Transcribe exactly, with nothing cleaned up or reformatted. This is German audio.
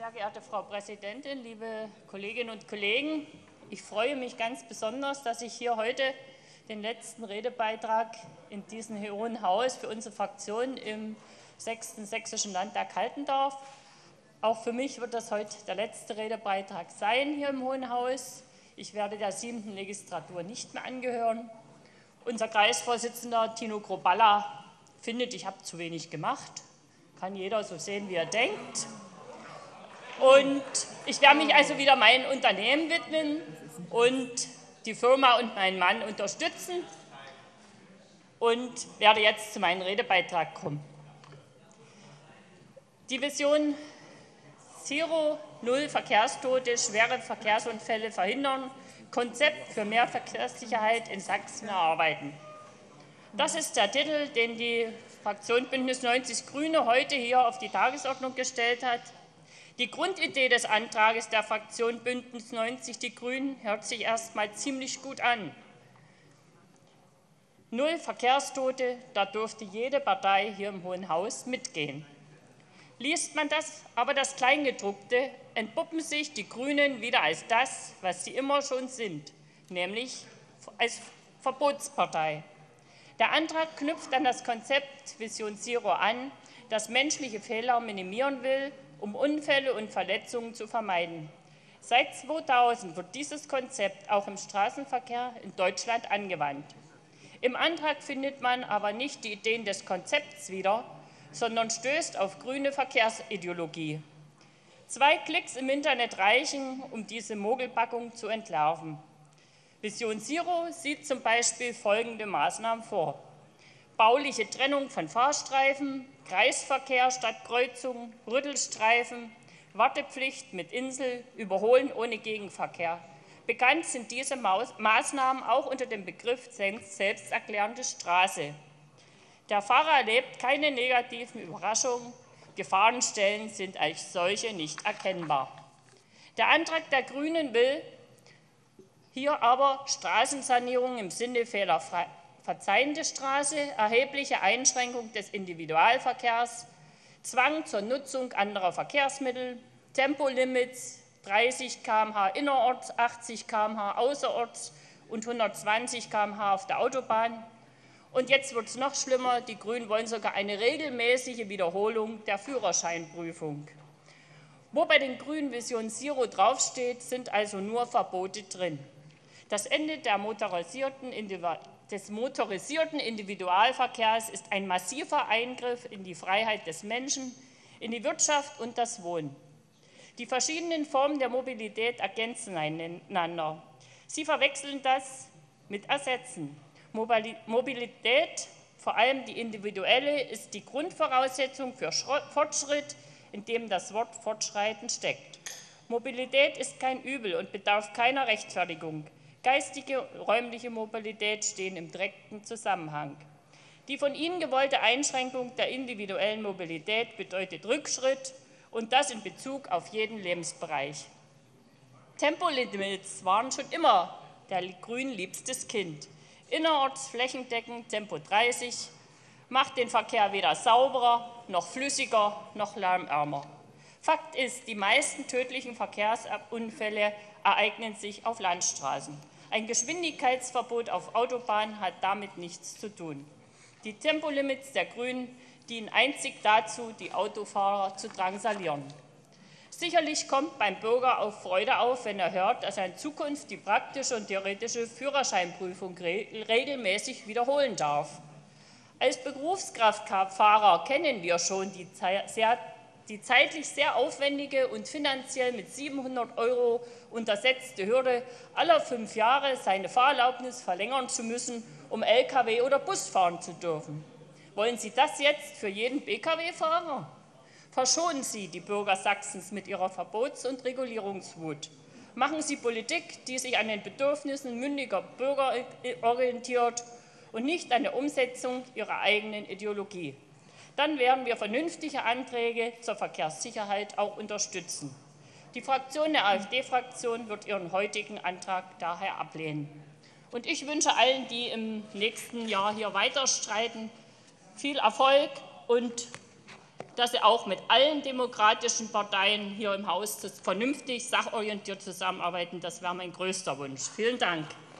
Sehr geehrte Frau Präsidentin, liebe Kolleginnen und Kollegen! Ich freue mich ganz besonders, dass ich hier heute den letzten Redebeitrag in diesem Hohen Haus für unsere Fraktion im sechsten Sächsischen Landtag halten darf. Auch für mich wird das heute der letzte Redebeitrag sein hier im Hohen Haus. Ich werde der siebten Legislatur nicht mehr angehören. Unser Kreisvorsitzender Tino Kruppalla findet, ich habe zu wenig gemacht. Kann jeder so sehen, wie er denkt. Und ich werde mich also wieder meinem Unternehmen widmen und die Firma und meinen Mann unterstützen und werde jetzt zu meinem Redebeitrag kommen. Die Vision Zero, Null Verkehrstote, schwere Verkehrsunfälle verhindern, Konzept für mehr Verkehrssicherheit in Sachsen erarbeiten. Das ist der Titel, den die Fraktion Bündnis neunzig Grüne heute hier auf die Tagesordnung gestellt hat. Die Grundidee des Antrags der Fraktion Bündnis neunzig Die Grünen hört sich erst mal ziemlich gut an. Null Verkehrstote, da dürfte jede Partei hier im Hohen Haus mitgehen. Liest man das, aber das Kleingedruckte, entpuppen sich die Grünen wieder als das, was sie immer schon sind, nämlich als Verbotspartei. Der Antrag knüpft an das Konzept Vision Zero an, das menschliche Fehler minimieren will, um Unfälle und Verletzungen zu vermeiden. Seit zweitausend wird dieses Konzept auch im Straßenverkehr in Deutschland angewandt. Im Antrag findet man aber nicht die Ideen des Konzepts wieder, sondern stößt auf grüne Verkehrsideologie. Zwei Klicks im Internet reichen, um diese Mogelpackung zu entlarven. Vision Zero sieht zum Beispiel folgende Maßnahmen vor: bauliche Trennung von Fahrstreifen, Kreisverkehr statt Kreuzungen, Rüttelstreifen, Wartepflicht mit Insel, Überholen ohne Gegenverkehr. Bekannt sind diese Maßnahmen auch unter dem Begriff selbsterklärende Straße. Der Fahrer erlebt keine negativen Überraschungen, Gefahrenstellen sind als solche nicht erkennbar. Der Antrag der Grünen will hier aber Straßensanierung im Sinne fehlerfrei verzeihende Straße, erhebliche Einschränkung des Individualverkehrs, Zwang zur Nutzung anderer Verkehrsmittel, Tempolimits, dreißig Kilometer pro Stunde innerorts, achtzig Kilometer pro Stunde außerorts und hundertzwanzig Kilometer pro Stunde auf der Autobahn. Und jetzt wird es noch schlimmer, die Grünen wollen sogar eine regelmäßige Wiederholung der Führerscheinprüfung. Wo bei den Grünen Vision Zero draufsteht, sind also nur Verbote drin. Das Ende der motorisierten des motorisierten Individualverkehrs ist ein massiver Eingriff in die Freiheit des Menschen, in die Wirtschaft und das Wohnen. Die verschiedenen Formen der Mobilität ergänzen einander. Sie verwechseln das mit Ersetzen. Mobilität, vor allem die individuelle, ist die Grundvoraussetzung für Fortschritt, in dem das Wort Fortschreiten steckt. Mobilität ist kein Übel und bedarf keiner Rechtfertigung. Geistige und räumliche Mobilität stehen im direkten Zusammenhang. Die von Ihnen gewollte Einschränkung der individuellen Mobilität bedeutet Rückschritt, und das in Bezug auf jeden Lebensbereich. Tempolimits waren schon immer der Grünen liebstes Kind. Innerorts flächendeckend Tempo dreißig macht den Verkehr weder sauberer, noch flüssiger, noch lärmärmer. Fakt ist, die meisten tödlichen Verkehrsunfälle ereignen sich auf Landstraßen. Ein Geschwindigkeitsverbot auf Autobahnen hat damit nichts zu tun. Die Tempolimits der Grünen dienen einzig dazu, die Autofahrer zu drangsalieren. Sicherlich kommt beim Bürger auch Freude auf, wenn er hört, dass er in Zukunft die praktische und theoretische Führerscheinprüfung regelmäßig wiederholen darf. Als Berufskraftfahrer kennen wir schon die, sehr, die zeitlich sehr aufwendige und finanziell mit siebenhundert Euro untersetzte Hürde, alle fünf Jahre seine Fahrerlaubnis verlängern zu müssen, um L K W oder Bus fahren zu dürfen. Wollen Sie das jetzt für jeden B K W-Fahrer? Verschonen Sie die Bürger Sachsens mit ihrer Verbots- und Regulierungswut. Machen Sie Politik, die sich an den Bedürfnissen mündiger Bürger orientiert und nicht an der Umsetzung ihrer eigenen Ideologie. Dann werden wir vernünftige Anträge zur Verkehrssicherheit auch unterstützen. Die Fraktion der AfD-Fraktion wird ihren heutigen Antrag daher ablehnen. Und ich wünsche allen, die im nächsten Jahr hier weiter streiten, viel Erfolg und dass Sie auch mit allen demokratischen Parteien hier im Haus vernünftig, sachorientiert zusammenarbeiten. Das wäre mein größter Wunsch. Vielen Dank.